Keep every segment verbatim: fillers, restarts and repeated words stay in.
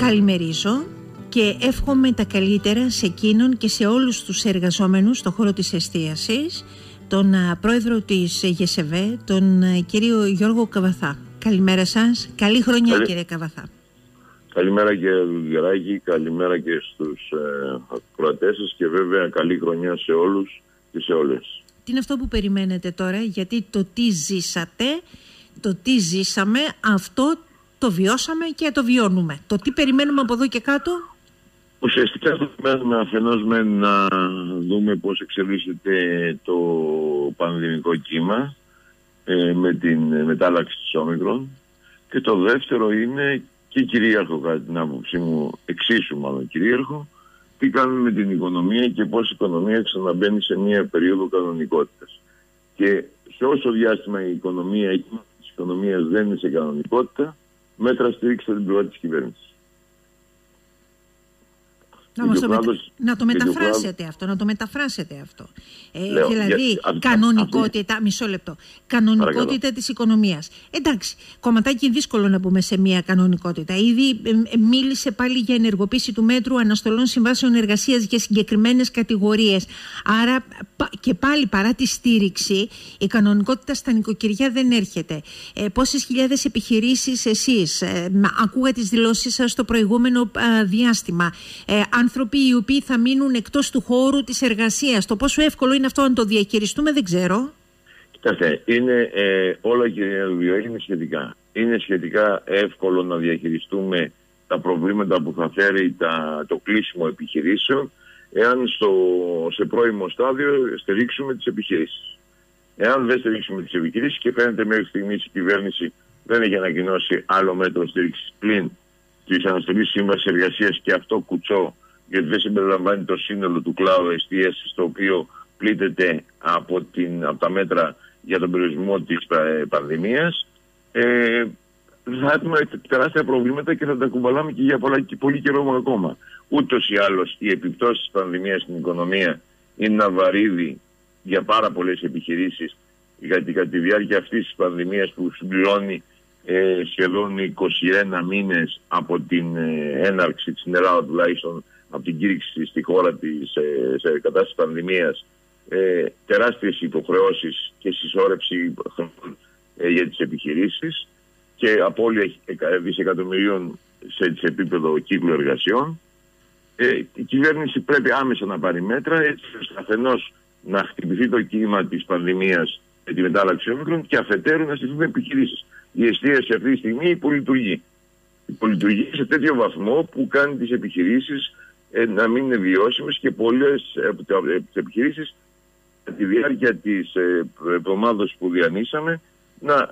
καλημερίζω και εύχομαι τα καλύτερα σε εκείνον και σε όλους τους εργαζόμενους στον χώρο της εστίασης, τον πρόεδρο της ΓΕΣΕΒΕ, τον κύριο Γιώργο Καβαθά. Καλημέρα σας, καλή χρονιά. Καλή... κύριε Καβαθά. Καλημέρα κύριε Δουλγεράκη, καλημέρα και στους ε, ακροατές σας και βέβαια καλή χρονιά σε όλους και σε όλες. Τι είναι αυτό που περιμένετε τώρα, γιατί το τι ζήσατε, το τι ζήσαμε, αυτό το βιώσαμε και το βιώνουμε. Το τι περιμένουμε από εδώ και κάτω? Ουσιαστικά το περιμένουμε αφενός με να δούμε πώς εξελίσσεται το πανδημικό κύμα ε, με την μετάλλαξη της Όμικρον, και το δεύτερο είναι και κυρίαρχο κατά την άποψή μου, εξίσου μάλλον κυρίαρχο, τι κάνουμε με την οικονομία και πώς η οικονομία ξαναμπαίνει σε μια περίοδο κανονικότητας. Και σε όσο διάστημα η οικονομία η της οικονομίας δεν είναι σε κανονικότητα, μέτρα στήριξε την πλευρά της κυβέρνησης. Να, το μετα... να το μεταφράσετε αυτό, να το μεταφράσετε αυτό. Ε, Λέω, δηλαδή, για... κανονικότητα, αυτή... μισό λεπτό, κανονικότητα Παρακαλώ. της οικονομίας. Εντάξει, κομματάκι δύσκολο να μπούμε σε μια κανονικότητα. Ήδη ε, μίλησε πάλι για ενεργοποίηση του μέτρου αναστολών συμβάσεων εργασίας για συγκεκριμένες κατηγορίες. Άρα και πάλι παρά τη στήριξη, η κανονικότητα στα νοικοκυριά δεν έρχεται. Ε, πόσες χιλιάδες επιχειρήσεις εσείς, ε, ακούγα τις δηλώσεις σας στο προηγούμενο ε, διάστημα, ε, άνθρωποι οι οποίοι θα μείνουν εκτός του χώρου της εργασίας. Το πόσο εύκολο είναι αυτό να το διαχειριστούμε δεν ξέρω. Κοιτάξτε, είναι ε, όλα και είναι σχετικά. Είναι σχετικά εύκολο να διαχειριστούμε τα προβλήματα που θα φέρει τα, το κλείσιμο επιχειρήσεων, εάν στο, σε πρώιμο στάδιο στηρίξουμε τις επιχειρήσεις. Εάν δεν στηρίξουμε τις επιχειρήσεις, και φαίνεται μέχρι στιγμής η κυβέρνηση δεν έχει ανακοινώσει άλλο μέτρο στήριξης πλην της αναστολής σύμβασης εργασίας, και αυτό κουτσό, γιατί δεν συμπεριλαμβάνει το σύνολο του κλάδου εστίασης, το οποίο πλήττεται από, την, από τα μέτρα για τον περιορισμό της πανδημίας. Ε, θα έχουμε τεράστια προβλήματα και θα τα κουβαλάμε και για πολλά, και πολύ καιρό ακόμα. Ούτως ή άλλως οι επιπτώσεις της πανδημίας στην οικονομία είναι ένα βαρύδι για πάρα πολλές επιχειρήσεις, γιατί κατά τη διάρκεια αυτής της πανδημίας που συμπληρώνει ε, σχεδόν είκοσι ένα μήνες από την ε, έναρξη στην Ελλάδα, τουλάχιστον από την κήρυξη στη χώρα της ε, σε κατάσταση πανδημίας, ε, τεράστιες υποχρεώσεις και συσσόρευση ε, για τις επιχειρήσεις και απώλεια δισεκατομμυρίων σε, σε επίπεδο κύκλου εργασιών. Ε, η κυβέρνηση πρέπει άμεσα να πάρει μέτρα, έτσι ώστε αφενός να χτυπηθεί το κύμα της πανδημίας με τη μετάλλαξη Όμικρον, και αφετέρου να στηθούν επιχειρήσεις. Η εστίαση αυτή τη στιγμή υπολειτουργεί. Υπολειτουργεί σε τέτοιο βαθμό που κάνει τις επιχειρήσεις ε, να μην είναι βιώσιμες, και πολλές από τις επιχειρήσεις κατά τη διάρκεια της εβδομάδας που διανύσαμε να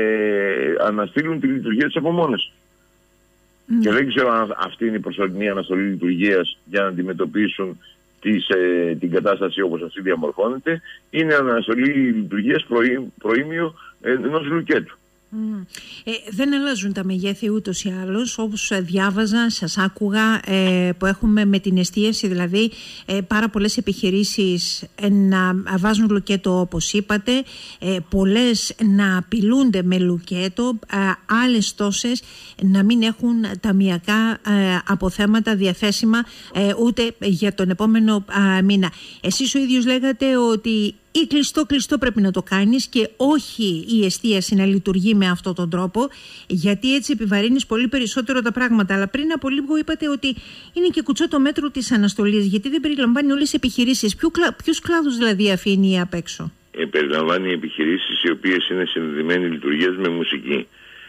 ε, αναστείλουν τη λειτουργία της από μόνες. Mm. Και δεν ξέρω αν αυτή είναι η προσωρινή αναστολή λειτουργίας για να αντιμετωπίσουν της, ε, την κατάσταση όπως αυτή διαμορφώνεται. Είναι αναστολή λειτουργίας προήμιο ε, ενός λουκέτου. Mm. Ε, δεν αλλάζουν τα μεγέθη ούτως ή άλλως, όπως διάβαζα, σας άκουγα, ε, που έχουμε με την εστίαση, δηλαδή ε, πάρα πολλές επιχειρήσεις ε, να βάζουν λουκέτο όπως είπατε, ε, πολλές να απειλούνται με λουκέτο, ε, άλλες τόσες να μην έχουν ταμιακά ε, αποθέματα διαθέσιμα ε, ούτε για τον επόμενο ε, μήνα. Εσείς ο ίδιος λέγατε ότι ή κλειστό κλειστό πρέπει να το κάνεις και όχι η εστίαση να λειτουργεί με αυτόν τον τρόπο, γιατί έτσι επιβαρύνεις πολύ περισσότερο τα πράγματα. Αλλά πριν από λίγο είπατε ότι είναι και κουτσό το μέτρο της αναστολής, γιατί δεν περιλαμβάνει όλες τις επιχειρήσεις. Ποιους κλάδους δηλαδή αφήνει απ' έξω? Ε, περιλαμβάνει επιχειρήσεις οι οποίες είναι συνδεδεμένοι λειτουργίες με μουσική.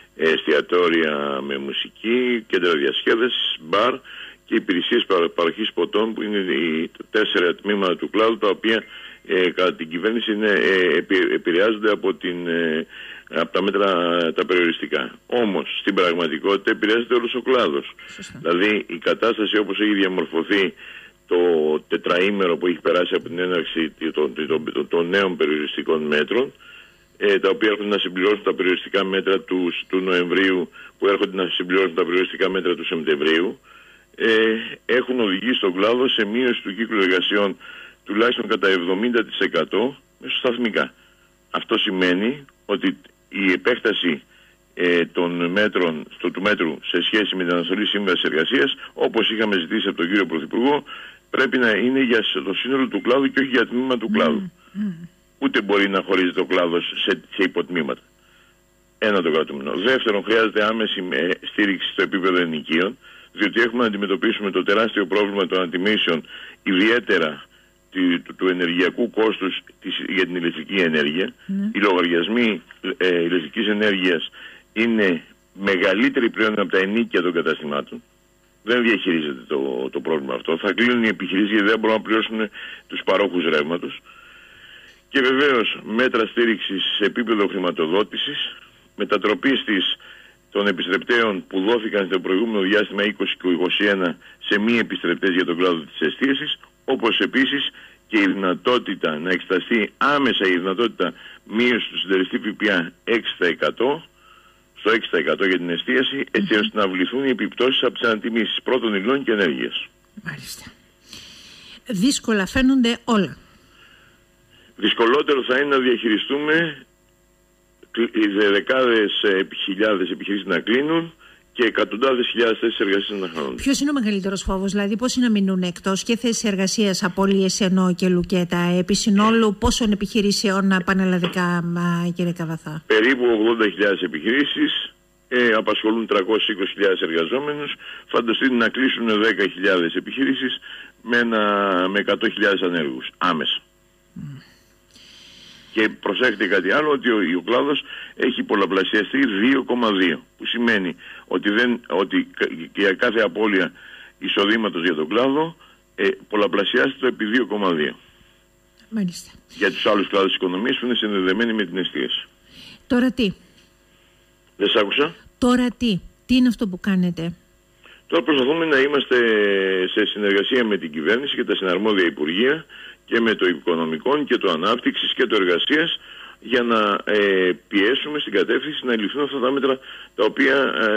Εστιατόρια με μουσική, κέντρα διασκέδασης, μπαρ και υπηρεσίες παροχής ποτών, που είναι οι τέσσερα τμήματα του κλάδου, τα οποία Ε, κατά την κυβέρνηση είναι, ε, επι, επηρεάζονται από, την, ε, από τα μέτρα τα περιοριστικά. Όμως στην πραγματικότητα επηρεάζεται όλος ο κλάδος. Σωστά. Δηλαδή η κατάσταση όπως έχει διαμορφωθεί το τετραήμερο που έχει περάσει από την έναρξη των, των, των, των νέων περιοριστικών μέτρων, ε, τα οποία έρχονται να συμπληρώσουν τα περιοριστικά μέτρα του, του Νοεμβρίου, που έρχονται να συμπληρώσουν τα περιοριστικά μέτρα του Σεπτεμβρίου, ε, έχουν οδηγήσει τον κλάδο σε μείωση του κύκλου εργασιών τουλάχιστον κατά εβδομήντα τοις εκατό μεσοσταθμικά. Αυτό σημαίνει ότι η επέκταση ε, των μέτρων, στο, του μέτρου σε σχέση με την αναστολή σύμβασης εργασίας, όπως είχαμε ζητήσει από τον κύριο Πρωθυπουργό, πρέπει να είναι για το σύνολο του κλάδου και όχι για τμήμα του κλάδου. Mm. Mm. Ούτε μπορεί να χωρίζεται ο κλάδος σε, σε υποτμήματα. Ένα το κρατούμενο. Δεύτερον, χρειάζεται άμεση στήριξη στο επίπεδο ενοικίων, διότι έχουμε να αντιμετωπίσουμε το τεράστιο πρόβλημα των αντιμήσεων, ιδιαίτερα του, του, του ενεργειακού κόστους της, για την ηλεκτρική ενέργεια. Mm. Οι λογαριασμοί ε, ηλεκτρικής ενέργειας είναι μεγαλύτεροι πλέον από τα ενοίκια των καταστημάτων. Δεν διαχειρίζεται το, το πρόβλημα αυτό. Θα κλείνουν οι επιχειρήσεις γιατί δεν μπορούν να πληρώσουν τους παρόχους ρεύματος. Και βεβαίως μέτρα στήριξης σε επίπεδο χρηματοδότησης, μετατροπής της των επιστρεπτέων που δόθηκαν στο προηγούμενο διάστημα είκοσι και είκοσι ένα σε μη επιστρεπτές για τον κλάδο της εστίασης, όπως επίσης και η δυνατότητα να εξεταστεί άμεσα η δυνατότητα μείωση του συντελεστή ΦΠΑ έξι τοις εκατό στο έξι τοις εκατό για την εστίαση, έτσι ώστε να βληθούν οι επιπτώσεις από τις ανατιμήσεις πρώτων υλών και ενέργειας. Μάλιστα. Δύσκολα φαίνονται όλα. Δυσκολότερο θα είναι να διαχειριστούμε δεκάδες χιλιάδες επιχειρήσεις να κλείνουν και εκατοντάδες χιλιάδες θέσεις εργασίας να χάνουν. Ποιος είναι ο μεγαλύτερος φόβος, δηλαδή πόσοι να μείνουν εκτός και θέσεις εργασίας, απώλειες ενώ και λουκέτα, επί συνόλου πόσων επιχειρήσεων πανελλαδικά, κύριε Καβαθά? Περίπου ογδόντα χιλιάδες επιχειρήσεις, ε, απασχολούν τριακόσιες είκοσι χιλιάδες εργαζόμενους. Φανταστείτε να κλείσουν δέκα χιλιάδες επιχειρήσεις με, ένα, με εκατό χιλιάδες ανέργους άμεσα. Mm. Και προσέχετε κάτι άλλο, ότι ο, ο κλάδος έχει πολλαπλασιαστεί δύο κόμμα δύο, που σημαίνει ότι, δεν, ότι για κάθε απώλεια εισοδήματος για τον κλάδο ε, πολλαπλασιάζεται το επί δύο κόμμα δύο. Μάλιστα. Για τους άλλους κλάδους της οικονομίας που είναι συνδεδεμένοι με την εστίαση. Τώρα τι? Δεν σ' άκουσα. Τώρα τι? Τι είναι αυτό που κάνετε? Τώρα προσπαθούμε να είμαστε σε συνεργασία με την κυβέρνηση και τα συναρμόδια υπουργεία και με το Οικονομικό και το Ανάπτυξης και το Εργασίας, για να ε, πιέσουμε στην κατεύθυνση να ληφθούν αυτά τα μέτρα τα οποία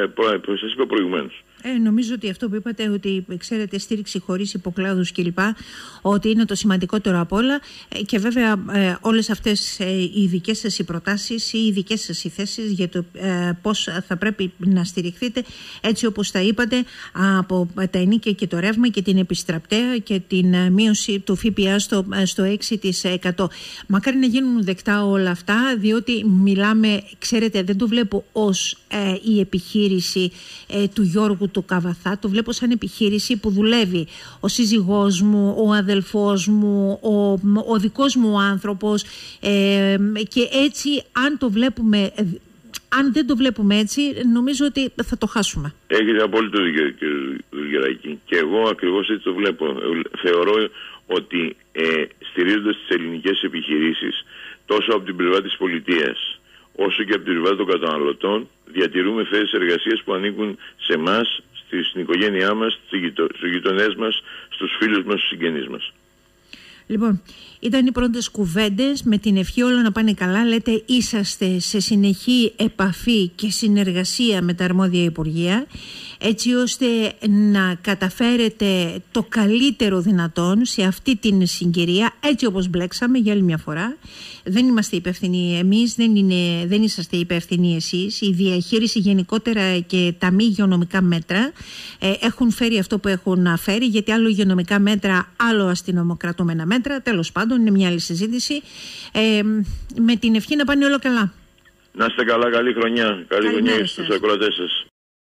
ε, σας είπα προηγουμένως. Ε, νομίζω ότι αυτό που είπατε, ότι ξέρετε, στήριξη χωρίς υποκλάδους κλπ, ότι είναι το σημαντικότερο απ' όλα. Ε, και βέβαια ε, όλες αυτές ε, οι δικές σας οι προτάσεις ή οι δικές σας οι θέσεις για το ε, πώς θα πρέπει να στηριχθείτε, έτσι όπως τα είπατε, από τα ενοίκια και το ρεύμα και την επιστραπτέα και την ε, μείωση του ΦΠΑ στο, ε, στο έξι τοις εκατό. Μακάρι να γίνουν δεκτά όλα αυτά, διότι μιλάμε, ξέρετε, δεν το βλέπω ως ε, η επιχείρηση ε, του Γιώργου του Καβαθά, το βλέπω σαν επιχείρηση που δουλεύει ο σύζυγός μου, ο αδελφός μου, ο, ο δικός μου άνθρωπος, ε, και έτσι αν το βλέπουμε, αν δεν το βλέπουμε έτσι, νομίζω ότι θα το χάσουμε. Έχετε απόλυτο δίκιο, κύριε Δουλγεράκη, και εγώ ακριβώς έτσι το βλέπω. Θεωρώ ότι ε, στηρίζοντας τις ελληνικές επιχειρήσεις τόσο από την πλευρά της πολιτείας όσο και από την πλευρά των καταναλωτών, διατηρούμε θέσεις εργασίας που ανήκουν σε εμάς, στην οικογένειά μας, στους γειτονές μας, στους φίλους μας, στους συγγενείς μας. Λοιπόν, ήταν οι πρώτες κουβέντες, με την ευχή όλα να πάνε καλά. Λέτε είσαστε σε συνεχή επαφή και συνεργασία με τα αρμόδια υπουργεία, έτσι ώστε να καταφέρετε το καλύτερο δυνατόν σε αυτή την συγκυρία, έτσι όπως μπλέξαμε για άλλη μια φορά. Δεν είμαστε υπεύθυνοι εμείς, δεν, είναι, δεν είσαστε υπεύθυνοι εσείς. Η διαχείριση γενικότερα και τα μη υγειονομικά μέτρα ε, έχουν φέρει αυτό που έχουν φέρει, γιατί άλλο υγειονομικά μέτρα, άλλο αστυνομοκρατούμενα μέτρα. Τέλος πάντων, είναι μια άλλη συζήτηση. Ε, με την ευχή να πάνε όλα καλά. Να είστε καλά, καλή χρονιά. Καλή χρονιά στους ακροατές σας.